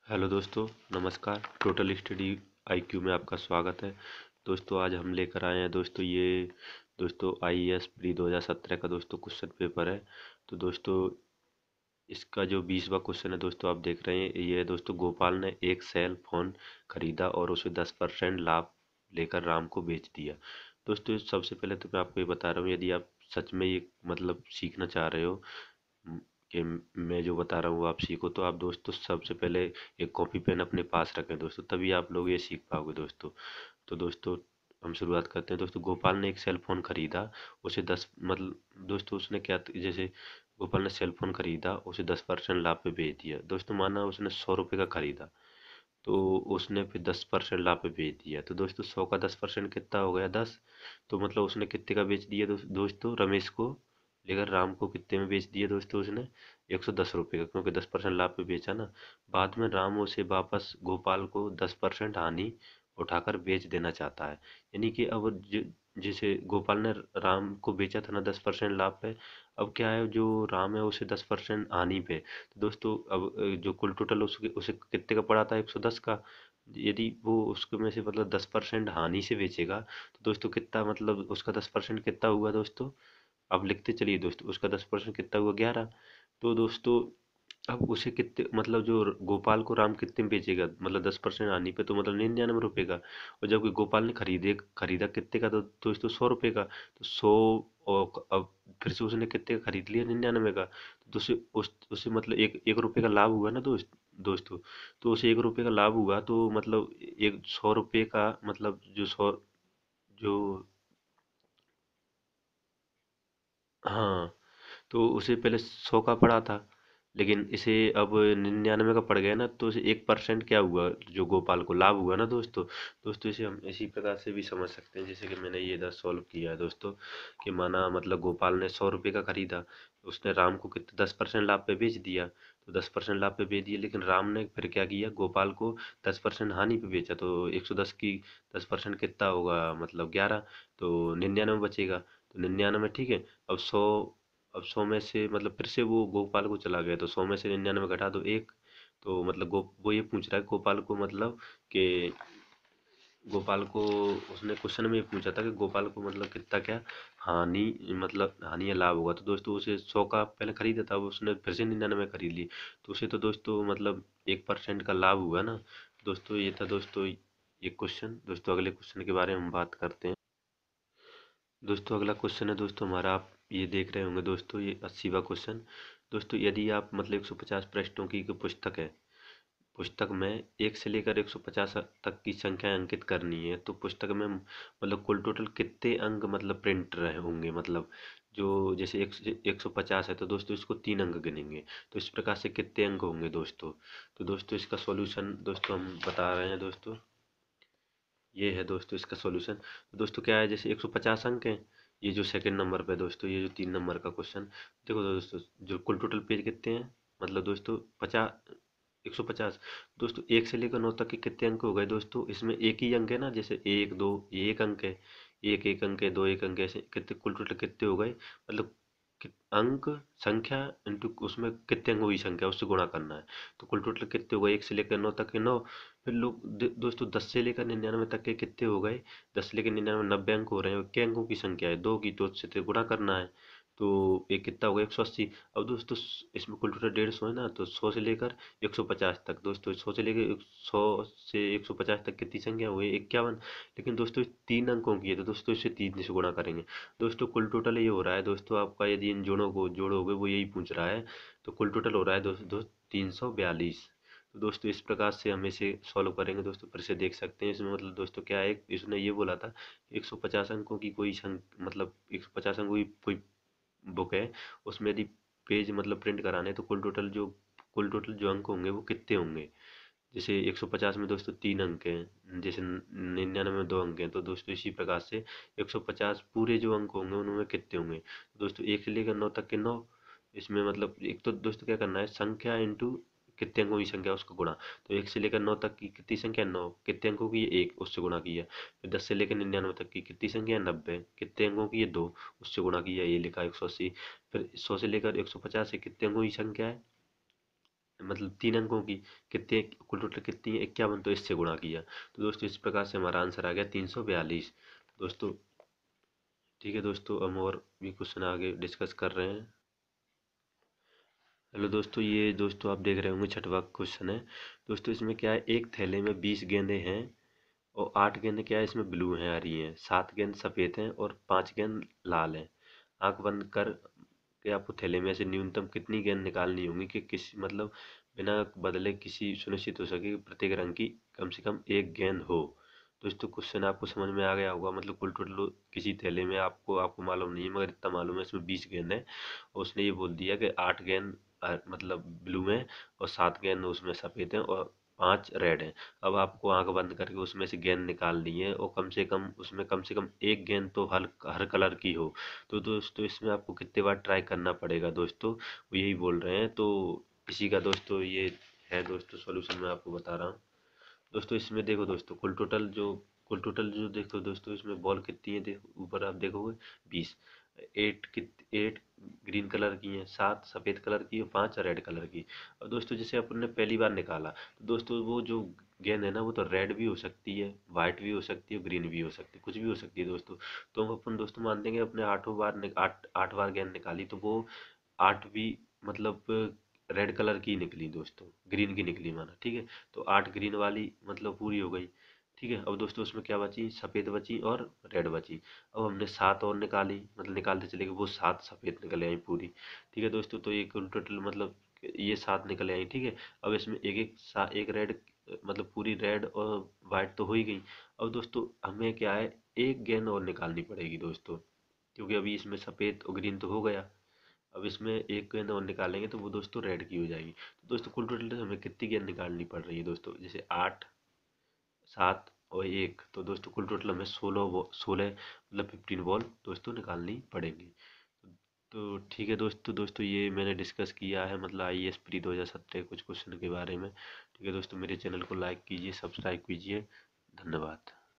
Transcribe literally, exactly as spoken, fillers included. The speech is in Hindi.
हेलो दोस्तों, नमस्कार। टोटल स्टडी आईक्यू में आपका स्वागत है। दोस्तों आज हम लेकर आए हैं दोस्तों ये दोस्तों आईएएस प्री दो हज़ार सत्रह का दोस्तों क्वेश्चन पेपर है। तो दोस्तों इसका जो बीसवा क्वेश्चन है दोस्तों आप देख रहे हैं, ये है दोस्तों गोपाल ने एक सेल फोन खरीदा और उसे दस परसेंट लाभ लेकर राम को बेच दिया। दोस्तों सबसे पहले तो मैं आपको ये बता रहा हूँ, यदि आप सच में ये मतलब सीखना चाह रहे हो कि मैं जो बता रहा हूँ वो आप सीखो, तो आप दोस्तों सबसे पहले एक कॉपी पेन अपने पास रखें दोस्तों, तभी आप लोग ये सीख पाओगे दोस्तों। तो दोस्तों हम शुरुआत करते हैं। दोस्तों गोपाल ने एक सेल फोन खरीदा, उसे दस मतलब दोस्तों उसने क्या, जैसे गोपाल ने सेल फोन खरीदा, उसे दस परसेंट लाभ पे बेच दिया। दोस्तों माना उसने सौ रुपये का खरीदा, तो उसने फिर दस परसेंट लाभ पे बेच दिया। तो दोस्तों सौ का दस परसेंट कितना हो गया, दस। तो मतलब उसने कितने का बेच दिया दोस्त, दोस्तों रमेश को लेकर राम को कितने में बेच दिया दोस्तों उसने, एक सौ दस रुपये का, क्योंकि दस परसेंट लाभ पे बेचा ना। बाद में राम उसे वापस गोपाल को दस परसेंट हानि उठाकर बेच देना चाहता है। यानी कि अब ज- जैसे गोपाल ने राम को बेचा था ना दस परसेंट लाभ पे, अब क्या है, जो राम है उसे दस परसेंट हानि पे। तो दोस्तों अब अ, जो कुल टोटल उसके उसे कितने का पड़ा था, एक सौ दस का। यदि वो उसके में से मतलब दस परसेंट हानि से बेचेगा, तो दोस्तों कितना मतलब उसका दस परसेंट कितना हुआ दोस्तों, आप लिखते चलिए दोस्तों, उसका दस परसेंट कितना हुआ, ग्यारह। तो दोस्तों अब उसे कितने मतलब जो गोपाल को राम कितने में बेचेगा, मतलब दस परसेंट आने पे, तो मतलब निन्यानवे रुपये का। और जबकि गोपाल ने खरीदे खरीदा कितने का, तो दोस्तों सौ रुपये का। तो सौ, और अब फिर से उसने कितने का खरीद लिया, निन्यानवे का। तो उसे उस उसे मतलब एक एक रुपये का लाभ हुआ ना दोस्त दोस्तों। तो उसे एक रुपये का लाभ हुआ, तो मतलब एक सौ रुपये का मतलब जो सौ जो हाँ, तो उसे पहले सौ का पड़ा था, लेकिन इसे अब निन्यानवे का पड़ गया ना, तो इसे एक परसेंट क्या हुआ, जो गोपाल को लाभ हुआ ना दोस्तों। दोस्तों इसे हम इसी प्रकार से भी समझ सकते हैं, जैसे कि मैंने ये इधर सॉल्व किया है दोस्तों, कि माना मतलब गोपाल ने सौ रुपये का खरीदा, उसने राम को कितने दस परसेंट लाभ पे बेच दिया। तो दस परसेंट लाभ पे बेच दिया, लेकिन राम ने फिर क्या किया, गोपाल को दस परसेंट हानि पे बेचा। तो एक सौ दस की दस परसेंट कितना होगा, मतलब ग्यारह। तो निन्यानवे बचेगा। तो निन्यानवे ठीक है। अब सौ अब सौ में से मतलब फिर से वो गोपाल को चला गया, तो सौ में से निन्यानवे घटा दो एक। तो मतलब गो वो ये पूछ रहा है गोपाल को, मतलब कि गोपाल को उसने क्वेश्चन में ये पूछा था कि गोपाल को मतलब कितना क्या हानि, मतलब हानि या लाभ होगा। तो दोस्तों उसे सौ का पहले खरीदा था, अब उसने फिर से निन्यानवे खरीद ली, तो उसे तो दोस्तों मतलब एक परसेंट का लाभ हुआ ना। दोस्तों ये था दोस्तों ये क्वेश्चन। दोस्तों अगले क्वेश्चन के बारे में हम बात करते हैं। दोस्तों अगला क्वेश्चन है दोस्तों हमारा, आप ये देख रहे होंगे दोस्तों, ये अस्सीवा क्वेश्चन। दोस्तों यदि आप मतलब एक सौ पचास पृष्ठों की कोई पुस्तक है, पुस्तक में एक से लेकर एक सौ पचास तक की संख्या अंकित करनी है, तो पुस्तक में मतलब कुल टोटल कितने अंक मतलब प्रिंट रहे होंगे, मतलब जो जैसे एक एक सौ पचास है, तो दोस्तों इसको तीन अंक गिनेंगे, तो इस प्रकार से कितने अंक होंगे दोस्तों। तो दोस्तों इसका सॉल्यूशन दोस्तों हम बता रहे हैं दोस्तों, ये है दोस्तों इसका सॉल्यूशन। दोस्तों क्या है, जैसे एक सौ पचास अंक हैं, ये जो सेकंड नंबर पे दोस्तों, ये जो तीन नंबर का क्वेश्चन, देखो दोस्तों जो कुल टोटल पेज कितने हैं, मतलब दोस्तों पचास, एक सौ पचास। दोस्तों एक से लेकर नौ तक के कितने अंक हो गए दोस्तों, इसमें एक ही अंक है ना, जैसे एक दो ये एक अंक है, एक एक अंक है, दो एक अंक है, ऐसे कितने कुल टोटल कितने हो गए, मतलब कित- अंक संख्या इंटू उसमें कितने अंक हुई संख्या उससे गुणा करना है। तो कुल टोटल कितने हो गए, एक से लेकर नौ तक के नौ। फिर लोग दे- दोस्तों दस से लेकर निन्यानवे तक के कितने हो गए, दस से लेकर निन्यानवे नब्बे अंक हो रहे हैं, क्या अंकों की संख्या है, दो की, तो उससे तो गुणा करना है। तो एक कितना हो गया, एक सौ अस्सी। अब दोस्तों इसमें कुल टोटल डेढ़ सौ है ना, तो सौ से लेकर एक सौ पचास तक, दोस्तों सौ से लेकर सौ से एक सौ पचास तक कितनी संख्या हुई, इक्यावन। लेकिन दोस्तों तीन अंकों की है, तो दोस्तों इसे तीन से गुणा करेंगे। दोस्तों कुल टोटल ये हो रहा है दोस्तों आपका, यदि इन जोड़ों को जोड़ोगे, वो यही पूछ रहा है, तो कुल टोटल हो रहा है दोस्तों दोस्त तीन सौ बयालीस। तो दोस्तों इस प्रकार से हम इसे सॉल्व करेंगे दोस्तों, फिर से देख सकते हैं इसमें, मतलब दोस्तों क्या है, इसने ये बोला था एक सौ पचास अंकों की कोई संख मतलब एक सौ पचास अंकों की कोई बुक है, उसमें यदि पेज मतलब प्रिंट कराने, तो कुल टोटल जो कुल टोटल जो अंक होंगे वो कितने होंगे। जैसे एक सौ पचास में दोस्तों तीन अंक हैं, जैसे निन्यानवे में दो अंक हैं, तो दोस्तों इसी प्रकार से एक सौ पचास पूरे जो अंक होंगे उनमें कितने होंगे। दोस्तों एक से लेकर नौ तक के नौ, इसमें मतलब एक तो दोस्तों क्या करना है, संख्या इंटू कितने अंकों की संख्या उसको गुणा। तो एक से लेकर नौ तक की कितनी संख्या, नौ, कितने अंकों की है, एक, उससे गुणा किया। फिर दस से लेकर निन्यानवे तक की कितनी संख्या है, नब्बे, कितने अंकों की है, दो, उससे गुणा किया, ये लिखा एक सौ अस्सी। फिर सौ से लेकर एक सौ पचास है, कितने अंकों की संख्या है, मतलब तीन अंकों की कितने, कुल टोटल कितनी है इक्यावन, तो इससे गुणा किया। तो दोस्तों इस प्रकार से हमारा आंसर आ गया तीन सौ बयालीस। दोस्तों ठीक है दोस्तों, हम और भी क्वेश्चन आगे डिस्कस कर रहे हैं। हेलो दोस्तों, ये दोस्तों आप देख रहे होंगे छठवां क्वेश्चन है। दोस्तों इसमें क्या है, एक थैले में बीस गेंदें हैं और आठ गेंदें क्या है इसमें ब्लू हैं, आ रही हैं, सात गेंद सफ़ेद हैं और पांच गेंद लाल हैं। आंख बंद कर के आपको थैले में से न्यूनतम कितनी गेंद निकालनी होंगी कि किसी मतलब बिना बदले किसी सुनिश्चित हो सके कि प्रत्येक रंग की कम से कम एक गेंद हो। दोस्तों क्वेश्चन आपको समझ में आ गया होगा, मतलब कुल टोटल किसी थैले में आपको आपको मालूम नहीं है मगर इतना मालूम है इसमें बीस गेंद है, और उसने ये बोल दिया कि आठ गेंद अ, मतलब ब्लू है और सात गेंद उसमें सफ़ेद हैं और पांच रेड हैं। अब आपको आंख बंद करके उसमें से गेंद निकालनी है और कम से कम उसमें कम से कम एक गेंद तो हर हर कलर की हो। तो दोस्तों इसमें आपको कितने बार ट्राई करना पड़ेगा दोस्तों, वो यही बोल रहे हैं। तो इसी का दोस्तों ये है दोस्तों सॉल्यूशन मैं आपको बता रहा हूँ। दोस्तों इसमें देखो दोस्तों, कुल टोटल जो कुल टोटल जो देखो दोस्तों, इसमें बॉल कितनी है, देखो ऊपर आप देखोगे बीस, एट कित एट ग्रीन कलर की हैं, सात सफ़ेद कलर की और पांच रेड कलर की। और दोस्तों जैसे अपन ने पहली बार निकाला तो दोस्तों वो जो गेंद है ना वो तो रेड भी हो सकती है, वाइट भी हो सकती है, ग्रीन भी हो सकती है, कुछ भी हो सकती है दोस्तों। तो हम अपन दोस्तों मान देंगे अपने आठों बार नि- आठ आठ बार गेंद निकाली तो वो आठ भी मतलब रेड कलर की निकली दोस्तों, ग्रीन की निकली माना, ठीक है। तो आठ ग्रीन वाली मतलब पूरी हो गई, ठीक है। अब दोस्तों उसमें क्या बची, सफ़ेद बची और रेड बची। अब हमने सात और निकाली, मतलब निकालते चले गए, वो सात सफ़ेद निकल आई पूरी, ठीक है दोस्तों। तो एक टोटल मतलब ये सात निकल आई, ठीक है। अब इसमें एक एक सा एक रेड मतलब पूरी रेड और वाइट तो हो ही गई। अब दोस्तों हमें क्या है, एक गेंद और निकालनी पड़ेगी दोस्तों, क्योंकि अभी इसमें सफ़ेद और ग्रीन तो हो गया। अब इसमें एक गेंद और निकालेंगे तो वो दोस्तों रेड की हो जाएगी। तो दोस्तों कुल टोटल हमें कितनी गेंद निकालनी पड़ रही है दोस्तों, जैसे आठ, सात और एक, तो दोस्तों कुल टोटल हमें सोलह सोलह मतलब फिफ्टीन बॉल दोस्तों निकालनी पड़ेंगी। तो ठीक है दोस्तों दोस्तों ये मैंने डिस्कस किया है मतलब आई एस प्री दो हज़ार सत्रह कुछ क्वेश्चन के बारे में। ठीक है दोस्तों, मेरे चैनल को लाइक कीजिए, सब्सक्राइब कीजिए, धन्यवाद।